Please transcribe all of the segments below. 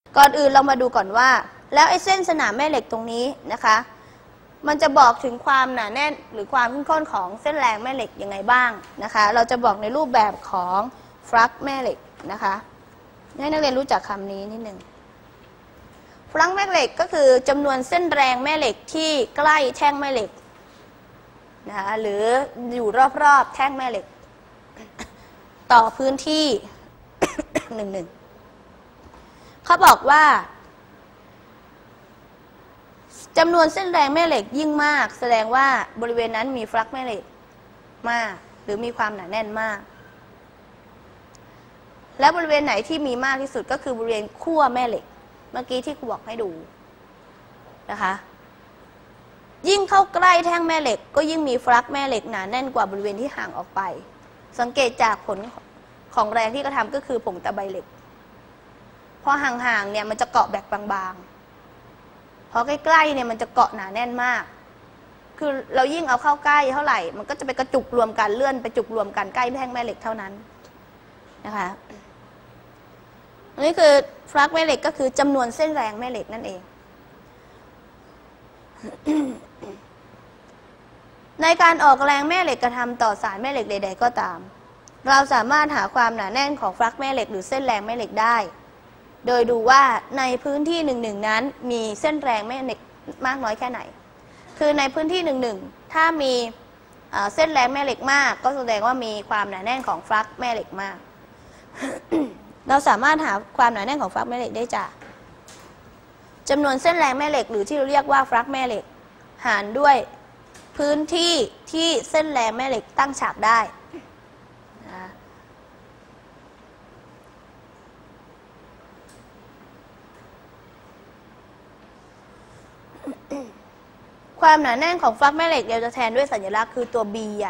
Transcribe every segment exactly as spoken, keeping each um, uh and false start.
ก่อนอื่นเรามาดูก่อนว่าแล้วไอ้เส้นสนามแม่เหล็กตรงนี้นะคะมันจะบอกถึงความหนาแน่นหรือความเข้มข้นของเส้นแรงแม่เหล็กยังไงบ้างนะคะเราจะบอกในรูปแบบของฟลักซ์แม่เหล็กนะคะให้นักเรียนรู้จักคำนี้นิดนึงฟลักซ์แม่เหล็กก็คือจำนวนเส้นแรงแม่เหล็กที่ใกล้แท่งแม่เหล็กนะคะหรืออยู่รอบๆแท่งแม่เหล็กต่อพื้นที่ หนึ่งหนึ่งเขาบอกว่าจำนวนเส้นแรงแม่เหล็กยิ่งมากแสดงว่าบริเวณนั้นมีฟลักซ์แม่เหล็กมากหรือมีความหนาแน่นมากและบริเวณไหนที่มีมากที่สุดก็คือบริเวณขั้วแม่เหล็กเมื่อกี้ที่ครูบอกให้ดูนะคะยิ่งเข้าใกล้แท่งแม่เหล็กก็ยิ่งมีฟลักซ์แม่เหล็กหนาแน่นกว่าบริเวณที่ห่างออกไปสังเกตจากผลของแรงที่กระทำก็คือผงตะไบเหล็กพอห่างๆเนี่ยมันจะเกาะแบบบางๆพอใกล้ๆเนี่ยมันจะเกาะหนาแน่นมากคือเรายิ่งเอาเข้าใกล้เท่าไหร่มันก็จะไปกระจุกรวมกันเลื่อนไปจุกรวมกันใกล้แท่งแม่เหล็กเท่านั้นนะคะอันนี้คือฟลักซ์แม่เหล็กก็คือจำนวนเส้นแรงแม่เหล็กนั่นเอง ในการออกแรงแม่เหล็กกระทำต่อสารแม่เหล็กใดๆก็ตามเราสามารถหาความหนาแน่นของฟลักซ์แม่เหล็กหรือเส้นแรงแม่เหล็กได้โดยดูว่าในพื้นที่หนึ่งหนึ่งนั้นมีเส้นแรงแม่เหล็กมากน้อยแค่ไหนคือในพื้นที่หนึ่งหนึ่งถ้ามีเส้นแรงแม่เหล็กมากก็แสดงว่ามีความหนาแน่นของฟลักซ์แม่เหล็กมาก เราสามารถหาความหนาแน่นของฟลักซ์แม่เหล็กได้จากจำนวนเส้นแรงแม่เหล็กหรือที่เราเรียกว่าฟลักซ์แม่เหล็กหารด้วยพื้นที่ที่เส้นแรงแม่เหล็กตั้งฉากได้ความหนาแน่นของฟลักซ์แม่เหล็กเราจะแทนด้วยสัญลักษณ์คือตัว B ใหญ่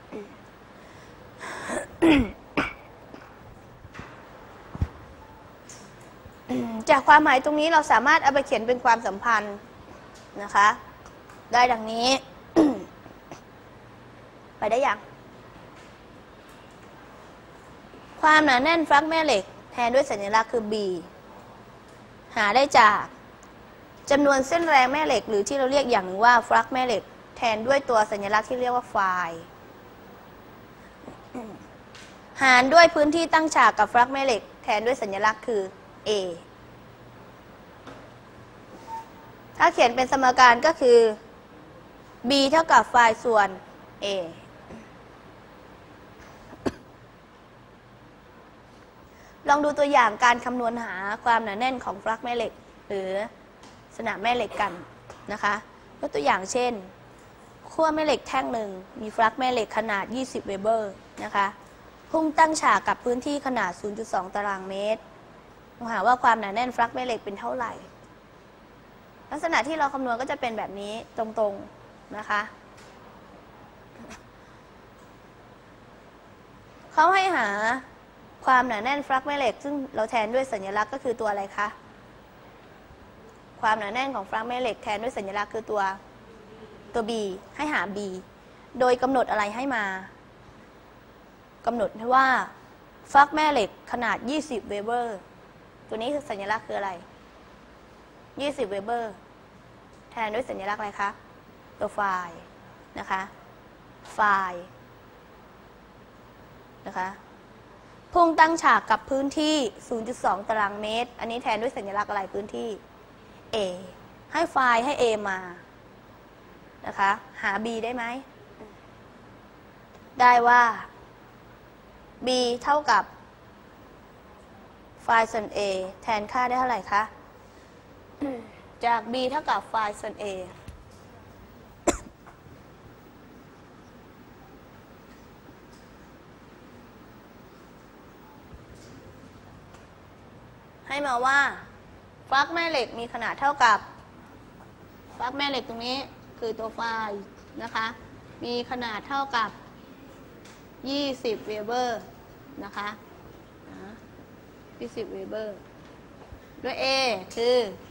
จากความหมายตรงนี้เราสามารถเอาไปเขียนเป็นความสัมพันธ์นะคะได้ดังนี้ ไปได้ยังความหนาแน่นฟลักซ์แม่เหล็กแทนด้วยสัญลักษณ์คือ B หาได้จากจำนวนเส้นแรงแม่เหล็กหรือที่เราเรียกอย่างหนึ่งว่าฟลักซ์แม่เหล็กแทนด้วยตัวสัญลักษณ์ที่เรียกว่าไฟหารด้วยพื้นที่ตั้งฉากกับฟลักซ์แม่เหล็กแทนด้วยสัญลักษณ์คือ A ถ้าเขียนเป็นสมการก็คือ B เท่ากับไฟส่วน A ลองดูตัวอย่างการคำนวณหาความหนาแน่นของฟลักซ์แม่เหล็กหรือสนามแม่เหล็กกันนะคะยกตัวอย่างเช่นขั้วแม่เหล็กแท่งหนึ่งมีฟลักซ์แม่เหล็กขนาดยี่สิบเวเบอร์นะคะพุ่งตั้งฉากกับพื้นที่ขนาด ศูนย์จุดสอง ตารางเมตรหาว่าความหนาแน่นฟลักซ์แม่เหล็กเป็นเท่าไหร่ลักษณะที่เราคำนวณก็จะเป็นแบบนี้ตรงๆนะคะเขาให้หาความหนาแน่นฟลักซ์แม่เหล็กซึ่งเราแทนด้วยสัญลักษณ์ก็คือตัวอะไรคะความหนาแน่นของฟลักซ์แม่เหล็กแทนด้วยสัญลักษณ์คือตัวตัว B ให้หา B โดยกำหนดอะไรให้มากำหนดให้ว่าฟลักซ์แม่เหล็กขนาดยี่สิบเวเบอร์ตัวนี้คือสัญลักษณ์คืออะไรยี่สิบเวเบอร์แทนด้วยสัญลักษณ์อะไรคะตัวไฟนะคะไฟนะคะพุ่งตั้งฉากกับพื้นที่ ศูนย์จุดสอง ตารางเมตรอันนี้แทนด้วยสัญลักษณ์อะไรพื้นที่ A ให้ไฟล์ให้ A มานะคะหา B ได้ไหมได้ว่า B เท่ากับไฟล์ส่วน A แทนค่าได้เท่าไหร่คะจาก B เท่ากับไฟล์ส่วน A ให้มาว่าฟลักซ์แม่เหล็กมีขนาดเท่ากับฟลักซ์แม่เหล็กตรงนี้คือตัวไฟนะคะมีขนาดเท่ากับยี่สิบเวเบอร์นะคะยี่สิบเวเบอร์ด้วย A คือ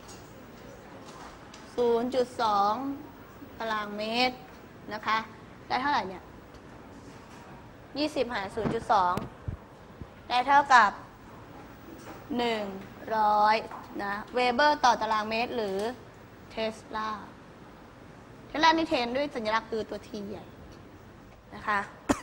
ศูนย์จุดสอง ตารางเมตรนะคะได้เท่าไหร่เนี่ยยี่สิบหาร ศูนย์จุดสอง ได้เท่ากับหนึ่งร้อยนะเวเบอร์ต่อตารางเมตรหรือเทสลาเทสลานี่เทนด้วยสัญลักษณ์คือตัว T ใหญ่นะคะ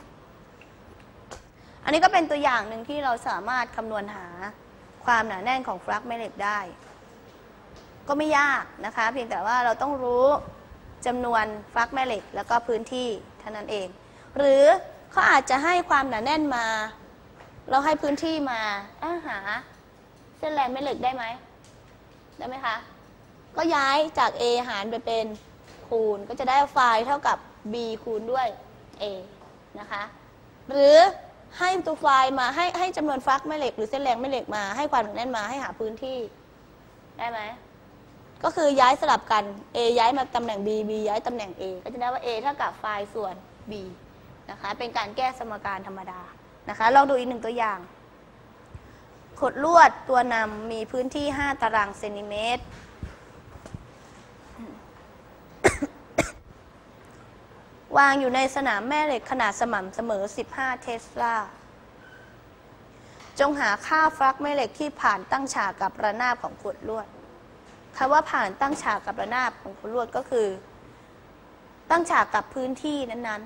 อันนี้ก็เป็นตัวอย่างหนึ่งที่เราสามารถคำนวณหาความหนาแน่นของฟลักแม่เหล็กได้ก็ไม่ยากนะคะเพียงแต่ว่าเราต้องรู้จำนวนฟลักแม่เหล็กแล้วก็พื้นที่เท่านั้นเองหรือเขาอาจจะให้ความหนาแน่นมาเราให้พื้นที่มาอาหาเส้นแรงแม่เหล็กได้ไหมได้ไหมคะก็ย้ายจาก A หารไปเป็นคูณก็จะได้ไฟล์เท่ากับ B คูณด้วย A นะคะหรือให้ตัวไฟล์มาให้ให้จำนวนฟลักแม่เหล็กหรือเส้นแรงแม่เหล็กมาให้ความหนาแน่นมาให้หาพื้นที่ได้ไหมก็คือย้ายสลับกัน A ย้ายมาตำแหน่ง B B ย้ายตำแหน่ง A ก็จะได้ว่า A เท่ากับไฟล์ส่วน B นะคะเป็นการแก้สมการธรรมดานะคะลองดูอีกหนึ่งตัวอย่างขดลวดตัวนำมีพื้นที่ห้าตารางเซนติเมตรวางอยู่ในสนามแม่เหล็กขนาดสม่ำเสมอสิบห้าเทสลาจงหาค่าฟลักแม่เหล็กที่ผ่านตั้งฉากกับระนาบของขดลวดคำว่าผ่านตั้งฉากกับระนาบของขดลวดก็คือตั้งฉากกับพื้นที่นั้น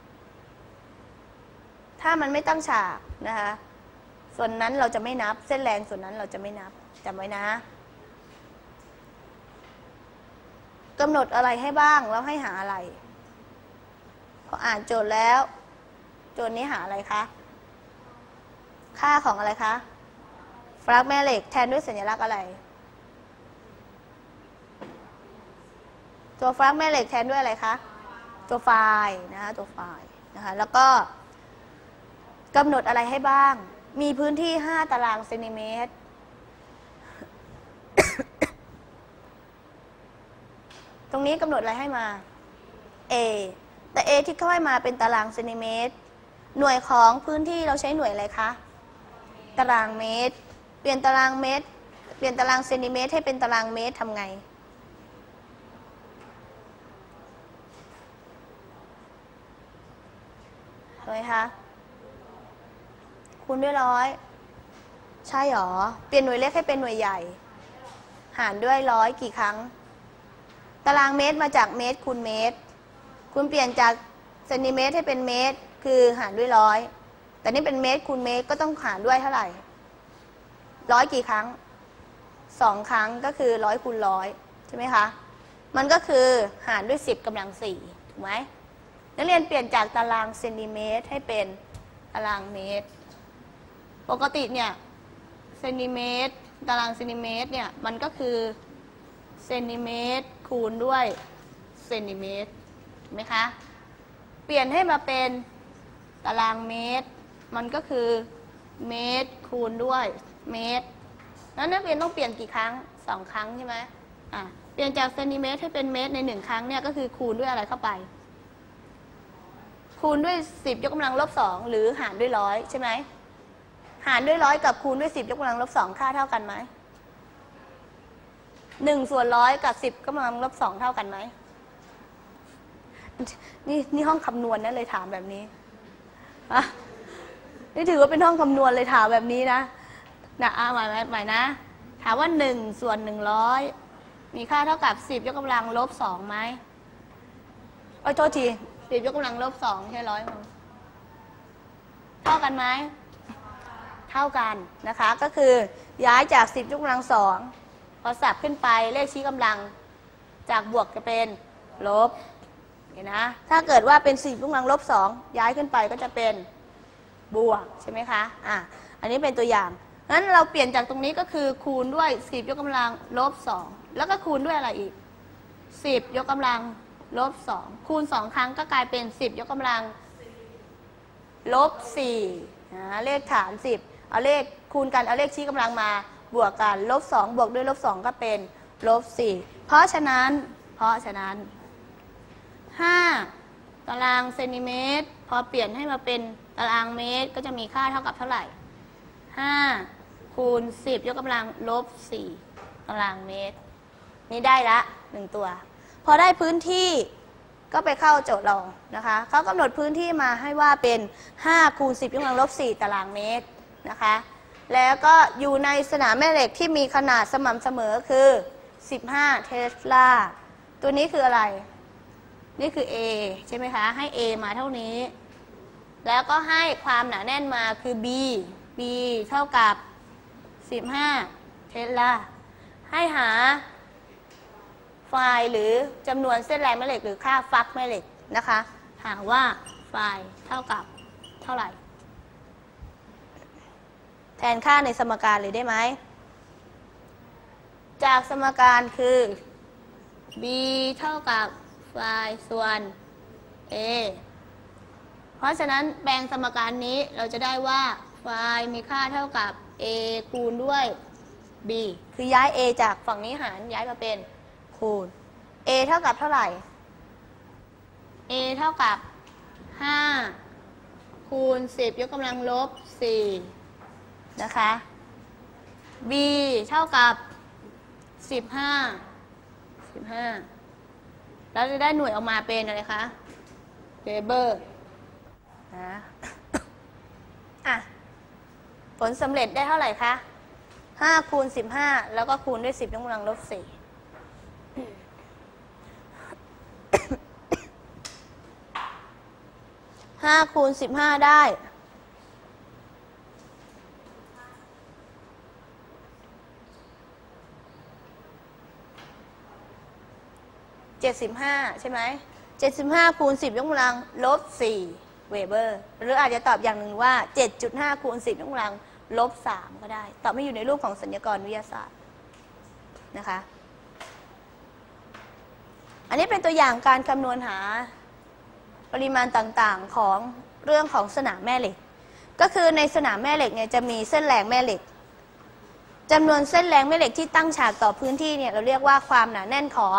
ๆถ้ามันไม่ตั้งฉากนะคะส่วนนั้นเราจะไม่นับเส้นแรงส่วนนั้นเราจะไม่นับจำไว้นะกำหนดอะไรให้บ้างแล้วให้หาอะไรพออ่านโจทย์แล้วโจทย์นี้หาอะไรคะค่าของอะไรคะฟลักแม่เหล็กแทนด้วยสัญลักษณ์อะไรตัวฟลักแม่เหล็กแทนด้วยอะไรคะตัวไฟล์นะคะตัวไฟล์นะคะแล้วก็กำหนดอะไรให้บ้างมีพื้นที่ห้าตารางเซนติเมตร ตรงนี้กำหนดอะไรให้มา A แต่ A ที่เขาให้มาเป็นตารางเซนติเมตรหน่วยของพื้นที่เราใช้หน่วยอะไรคะตารางเมตรเปลี่ยนตารางเมตรเปลี่ยนตารางเซนติเมตรให้เป็นตารางเมตรทำไงเห็นไหมคะคูณด้วยร้อยใช่หรอเปลี่ยนหน่วยเล็กให้เป็นหน่วยใหญ่หารด้วยร้อยกี่ครั้งตารางเมตรมาจากเมตรคูณเมตรคุณเปลี่ยนจากเซนติเมตรให้เป็นเมตรคือหารด้วยร้อยแต่นี่เป็นเมตรคูณเมตรก็ต้องหารด้วยเท่าไหร่ร้อยกี่ครั้งสองครั้งก็คือร้อยคูณร้อยใช่ไหมคะมันก็คือหารด้วยสิบกำลังสี่ถูกไหมนักเรียนเปลี่ยนจากตารางเซนติเมตรให้เป็นตารางเมตรปกติเนี่ยเซนติเมตรตารางเซนติเมตรเนี่ยมันก็คือเซนติเมตรคูณด้วยเซนติเมตรถูกไหมคะเปลี่ยนให้มาเป็นตารางเมตรมันก็คือเมตรคูณด้วยเมตรนั้นนักเรียนต้องเปลี่ยนกี่ครั้งสองครั้งใช่ไหมอ่ะเปลี่ยนจากเซนติเมตรให้เป็นเมตรในหนึ่งครั้งเนี่ยก็คือคูณด้วยอะไรเข้าไปคูณด้วยสิบยกกำลังลบสองหรือหารด้วยร้อยใช่ไหมหารด้วยร้อยกับคูณด้วยสิบยกกำลังลบสองค่าเท่ากันไหมหนึ่งส่วนร้อยกับสิบกำลังลบสองเท่ากันไหมนี่นี่ห้องคำนวณนะเลยถามแบบนี้อะนี่ถือว่าเป็นห้องคำนวณเลยถามแบบนี้นะนะอ่าหมายหมายนะถามว่าหนึ่งส่วนหนึ่งร้อยมีค่าเท่ากับสิบยกกำลังลบสองไหมโอ้ยโทษทีสิบยกกำลังลบสองใช่ร้อยมั้งเท่ากันไหมเท่ากันนะคะก็คือย้ายจากสิบยกกำลังสองพอสับขึ้นไปเลขชี้กำลังจากบวกจะเป็นลบเห็นนะถ้าเกิดว่าเป็นสิบยกกำลังลบสองย้ายขึ้นไปก็จะเป็นบวกใช่ไหมคะอ่ะอันนี้เป็นตัวอย่างงั้นเราเปลี่ยนจากตรงนี้ก็คือคูณด้วยสิบยกกำลังลบสองแล้วก็คูณด้วยอะไรอีกสิบยกกำลังลบสองคูณสองครั้งก็กลายเป็นสิบยกกำลังลบสี่นะเลขฐานสิบเอาเลขคูณกันเอาเลขชี้กำลังมาบวกกันลบสองบวกด้วยลบสองก็เป็นลบสี่เพราะฉะนั้นเพราะฉะนั้นห้าตารางเซนติเมตรพอเปลี่ยนให้มาเป็นตารางเมตรก็จะมีค่าเท่ากับเท่าไหร่ห้าคูณสิบยกกำลังลบสี่ตารางเมตรนี่ได้ละหนึ่งตัวพอได้พื้นที่ก็ไปเข้าโจทย์เรานะคะเขากำหนดพื้นที่มาให้ว่าเป็นห้าคูณสิบยกกำลังลบสี่ตารางเมตรนะคะแล้วก็อยู่ในสนามแม่เหล็กที่มีขนาดสม่ำเสมอคือสิบห้าเทสลาตัวนี้คืออะไรนี่คือ A ใช่ไหมคะให้ A มาเท่านี้แล้วก็ให้ความหนาแน่นมาคือ B B เท่ากับสิบห้าเทสลาให้หาไฟล์หรือจำนวนเส้นแรงแม่เหล็กหรือค่าฟลักซ์แม่เหล็กนะคะหาว่าไฟล์เท่ากับเท่าไหร่แทนค่าในสมการเลยได้ไหมจากสมการคือ b เท่ากับไฟล์ส่วน a เพราะฉะนั้นแปลงสมการนี้เราจะได้ว่าไฟล์มีค่าเท่ากับ a คูณด้วย b คือย้าย a จากฝั่งนี้หารย้ายมาเป็นคูณ a เท่ากับเท่าไหร่ a เท่ากับห้าคูณสิบยกกำลังลบสี่นะคะ b เท่ากับสิบห้า สิบห้าแล้วจะได้หน่วยออกมาเป็นอะไรคะเวเบอร์นะอ่ะผลสำเร็จได้เท่าไหร่คะห้าคูณสิบห้าแล้วก็คูณด้วยสิบยกกำลังลบสี่ห้าคูณสิบห้าได้เจ็ดสิบห้าใช่ไหมเจ็ดสิบห้าคูณสิบยกกำลังลบสี่เวเบอร์หรืออาจจะตอบอย่างหนึ่งว่า เจ็ดจุดห้า คูณสิบยกกำลังลบสามก็ได้ตอบไม่อยู่ในรูปของสัญญากรวิทยาศาสตร์นะคะอันนี้เป็นตัวอย่างการคำนวณหาปริมาณต่างๆของเรื่องของสนามแม่เหล็กก็คือในสนามแม่เหล็กเนี่ยจะมีเส้นแรงแม่เหล็กจำนวนเส้นแรงแม่เหล็กที่ตั้งฉากต่อพื้นที่เนี่ยเราเรียกว่าความหนาแน่นของ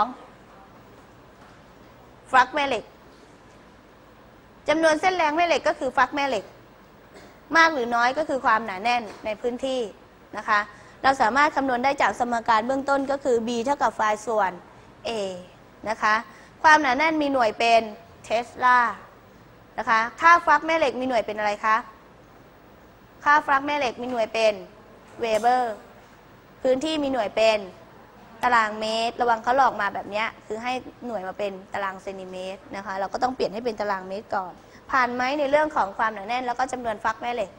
ฟลักซ์แม่เหล็กจำนวนเส้นแรงแม่เหล็กก็คือฟลักซ์แม่เหล็กมากหรือน้อยก็คือความหนาแน่นในพื้นที่นะคะเราสามารถคำนวณได้จากสมการเบื้องต้นก็คือ b เท่ากับไฟล์ส่วน a นะคะความหนาแน่นมีหน่วยเป็นเทสลานะคะค่าฟลักซ์แม่เหล็กมีหน่วยเป็นอะไรคะค่าฟลักซ์แม่เหล็กมีหน่วยเป็นเวเบอร์พื้นที่มีหน่วยเป็นตารางเมตรระวังเขาหลอกมาแบบนี้คือให้หน่วยมาเป็นตารางเซนติเมตรนะคะเราก็ต้องเปลี่ยนให้เป็นตารางเมตรก่อนผ่านไหมในเรื่องของความหนาแน่นแล้วก็จำนวนฟลักซ์แม่เหล็ก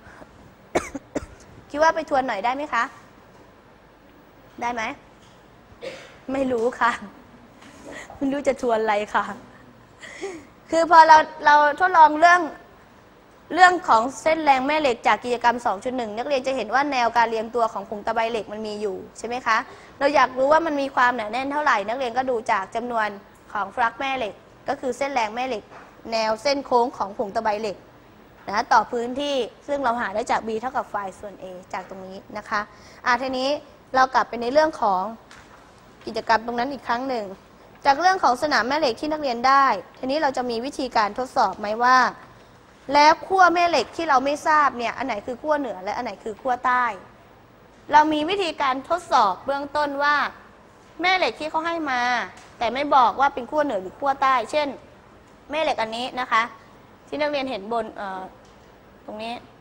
คิดว่าไปทวนหน่อยได้ไหมคะได้ไหมไม่รู้ค่ะไม่รู้จะทวนอะไรค่ะคือพอเราเราทดลองเรื่องเรื่องของเส้นแรงแม่เหล็กจากกิจกรรม สองจุดหนึ่ง นักเรียนจะเห็นว่าแนวการเรียงตัวของผงตะไบเหล็กมันมีอยู่ใช่ไหมคะเราอยากรู้ว่ามันมีความหนาแน่นเท่าไหร่นักเรียนก็ดูจากจำนวนของฟลักซ์แม่เหล็กก็คือเส้นแรงแม่เหล็กแนวเส้นโค้งของผงตะไบเหล็กนะต่อพื้นที่ซึ่งเราหาได้จาก b เท่ากับไฟล์ส่วน a จากตรงนี้นะคะอ่ะทีนี้เรากลับไปในเรื่องของกิจกรรมตรงนั้นอีกครั้งหนึ่งจากเรื่องของสนามแม่เหล็กที่นักเรียนได้ทีนี้เราจะมีวิธีการทดสอบไหมว่าแล้วขั้วแม่เหล็กที่เราไม่ทราบเนี่ยอันไหนคือขั้วเหนือและอันไหนคือขั้วใต้เรามีวิธีการทดสอบเบื้องต้นว่าแม่เหล็กที่เขาให้มาแต่ไม่บอกว่าเป็นขั้วเหนือหรือขั้วใต้เช่นแม่เหล็กอันนี้นะคะที่นักเรียนเห็นบนตรงนี้